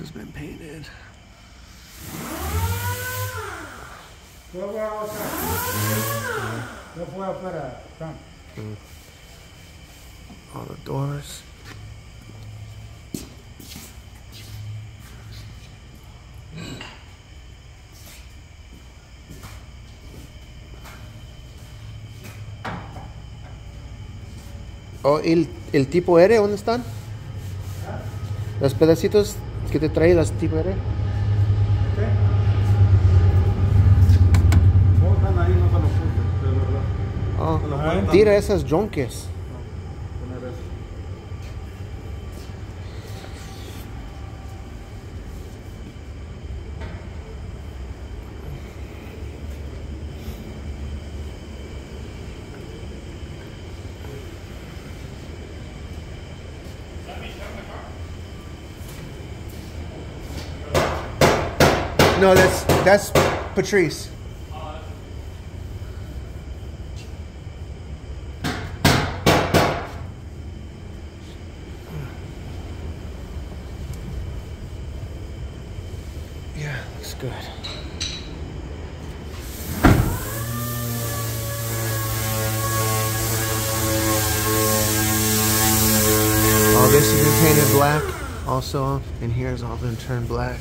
has been painted. All the doors. Oh, el tipo R, ¿dónde están? Los pedacitos que te trae las tipo R. Oh, tira esas jonques. No, that's Patrice. Yeah, looks good. All this has been painted black also, and here's all been turned black.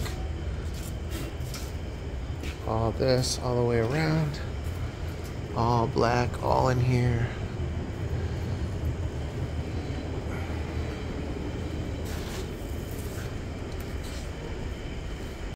All this all the way around, all black, all in here.